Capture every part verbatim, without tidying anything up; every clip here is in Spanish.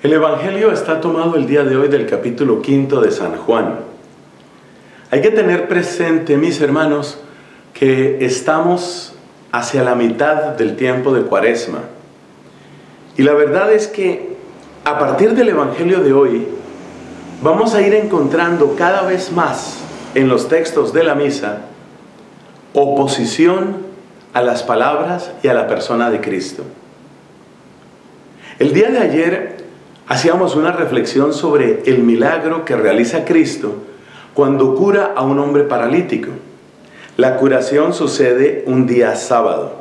El Evangelio está tomado el día de hoy del capítulo quinto de San Juan. Hay que tener presente, mis hermanos, que estamos hacia la mitad del tiempo de Cuaresma. Y la verdad es que a partir del Evangelio de hoy vamos a ir encontrando cada vez más en los textos de la misa oposición a las palabras y a la persona de Cristo. El día de ayer hacíamos una reflexión sobre el milagro que realiza Cristo cuando cura a un hombre paralítico. La curación sucede un día sábado.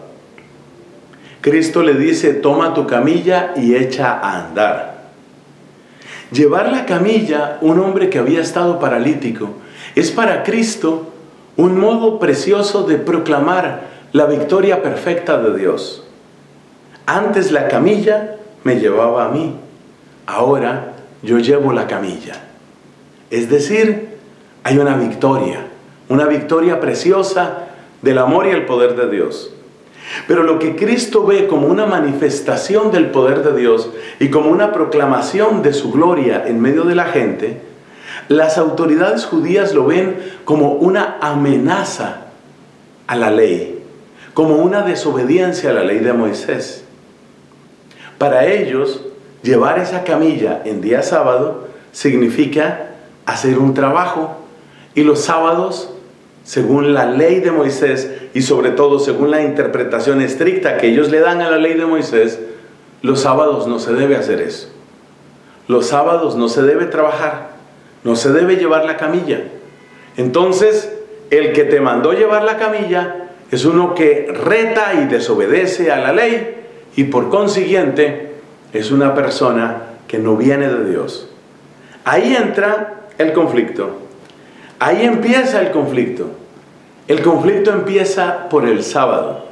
Cristo le dice: toma tu camilla y echa a andar. Llevar la camilla, un hombre que había estado paralítico, es para Cristo un modo precioso de proclamar la victoria perfecta de Dios. Antes la camilla me llevaba a mí, ahora yo llevo la camilla. Es decir, hay una victoria, una victoria preciosa del amor y el poder de Dios. Pero lo que Cristo ve como una manifestación del poder de Dios y como una proclamación de su gloria en medio de la gente, las autoridades judías lo ven como una amenaza a la ley, como una desobediencia a la ley de Moisés. Para ellos, llevar esa camilla en día sábado significa hacer un trabajo, y los sábados, según la ley de Moisés y sobre todo según la interpretación estricta que ellos le dan a la ley de Moisés, los sábados no se debe hacer eso. Los sábados no se debe trabajar, no se debe llevar la camilla. Entonces, el que te mandó llevar la camilla es uno que reta y desobedece a la ley, y por consiguiente es una persona que no viene de Dios. Ahí entra el conflicto. Ahí empieza el conflicto. El conflicto empieza por el sábado.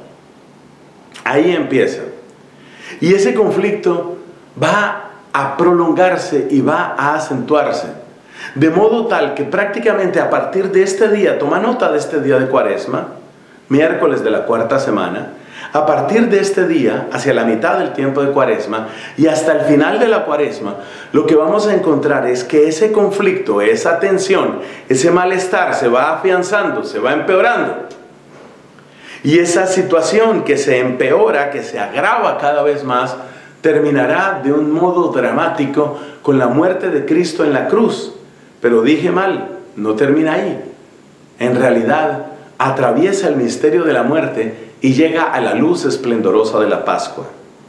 Ahí empieza. Y ese conflicto va a prolongarse y va a acentuarse. De modo tal que prácticamente a partir de este día, toma nota de este día de Cuaresma, miércoles de la cuarta semana, a partir de este día, hacia la mitad del tiempo de Cuaresma y hasta el final de la Cuaresma, lo que vamos a encontrar es que ese conflicto, esa tensión, ese malestar se va afianzando, se va empeorando. Y esa situación que se empeora, que se agrava cada vez más, terminará de un modo dramático con la muerte de Cristo en la cruz. Pero dije mal, no termina ahí. En realidad, atraviesa el misterio de la muerte y llega a la luz esplendorosa de la Pascua.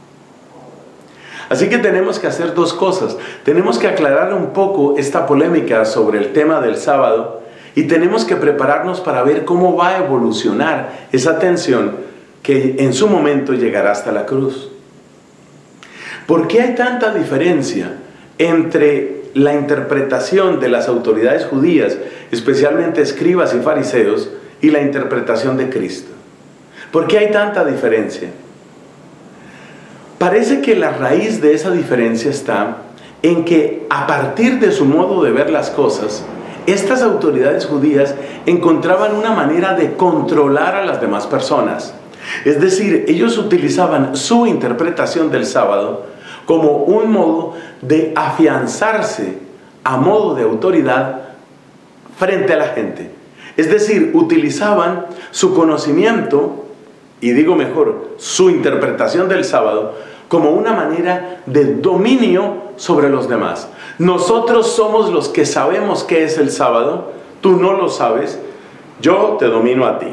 Así que tenemos que hacer dos cosas. Tenemos que aclarar un poco esta polémica sobre el tema del sábado y tenemos que prepararnos para ver cómo va a evolucionar esa tensión que en su momento llegará hasta la cruz. ¿Por qué hay tanta diferencia entre la interpretación de las autoridades judías, especialmente escribas y fariseos, y la interpretación de Cristo? ¿Por qué hay tanta diferencia? Parece que la raíz de esa diferencia está en que a partir de su modo de ver las cosas, estas autoridades judías encontraban una manera de controlar a las demás personas. Es decir, ellos utilizaban su interpretación del sábado como un modo de afianzarse a modo de autoridad frente a la gente. Es decir, utilizaban su conocimiento, y digo mejor, su interpretación del sábado, como una manera de dominio sobre los demás. Nosotros somos los que sabemos qué es el sábado, tú no lo sabes, yo te domino a ti.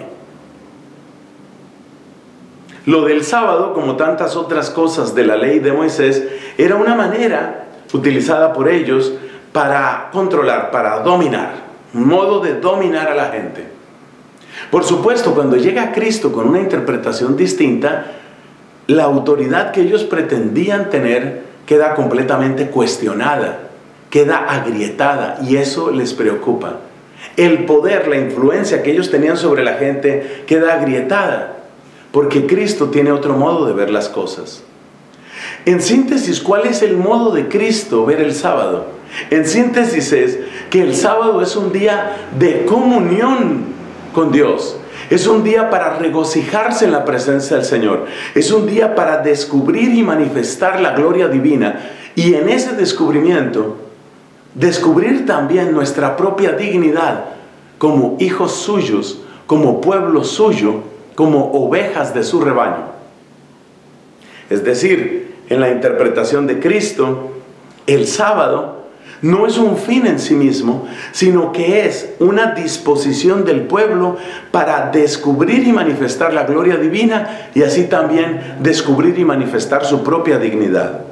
Lo del sábado, como tantas otras cosas de la ley de Moisés, era una manera utilizada por ellos para controlar, para dominar, un modo de dominar a la gente. Por supuesto, cuando llega Cristo con una interpretación distinta, la autoridad que ellos pretendían tener queda completamente cuestionada, queda agrietada, y eso les preocupa. El poder, la influencia que ellos tenían sobre la gente queda agrietada, porque Cristo tiene otro modo de ver las cosas. En síntesis, ¿cuál es el modo de Cristo ver el sábado? En síntesis es que el sábado es un día de comunión con Dios. Es un día para regocijarse en la presencia del Señor. Es un día para descubrir y manifestar la gloria divina. Y en ese descubrimiento, descubrir también nuestra propia dignidad como hijos suyos, como pueblo suyo, como ovejas de su rebaño. Es decir, en la interpretación de Cristo, el sábado no es un fin en sí mismo, sino que es una disposición del pueblo para descubrir y manifestar la gloria divina y así también descubrir y manifestar su propia dignidad.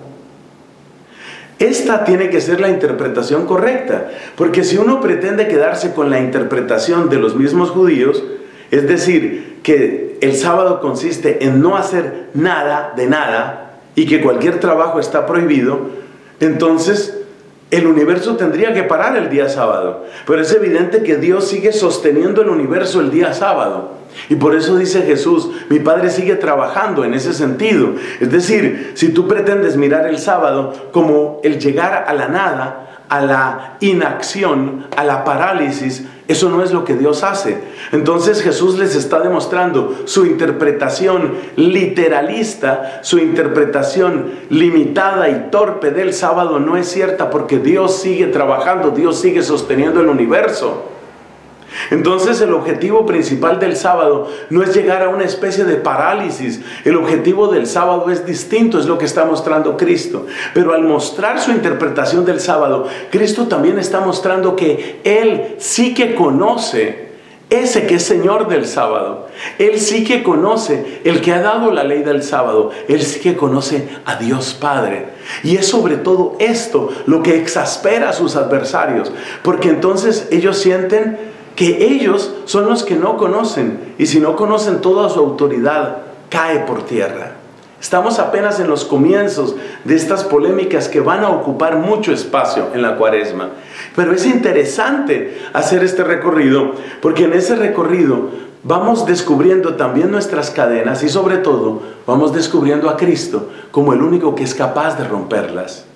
Esta tiene que ser la interpretación correcta, porque si uno pretende quedarse con la interpretación de los mismos judíos, es decir, que el sábado consiste en no hacer nada de nada y que cualquier trabajo está prohibido, entonces el universo tendría que parar el día sábado. Pero es evidente que Dios sigue sosteniendo el universo el día sábado. Y por eso dice Jesús, mi Padre sigue trabajando en ese sentido. Es decir, si tú pretendes mirar el sábado como el llegar a la nada, a la inacción, a la parálisis, eso no es lo que Dios hace. Entonces Jesús les está demostrando su interpretación literalista, su interpretación limitada y torpe del sábado no es cierta, porque Dios sigue trabajando, Dios sigue sosteniendo el universo. Entonces el objetivo principal del sábado no es llegar a una especie de parálisis. El objetivo del sábado es distinto, es lo que está mostrando Cristo. Pero al mostrar su interpretación del sábado, Cristo también está mostrando que Él sí que conoce ese que es Señor del sábado. Él sí que conoce el que ha dado la ley del sábado. Él sí que conoce a Dios Padre. Y es sobre todo esto lo que exaspera a sus adversarios, porque entonces ellos sienten que ellos son los que no conocen, y si no conocen, toda su autoridad cae por tierra. Estamos apenas en los comienzos de estas polémicas que van a ocupar mucho espacio en la Cuaresma. Pero es interesante hacer este recorrido, porque en ese recorrido vamos descubriendo también nuestras cadenas y sobre todo vamos descubriendo a Cristo como el único que es capaz de romperlas.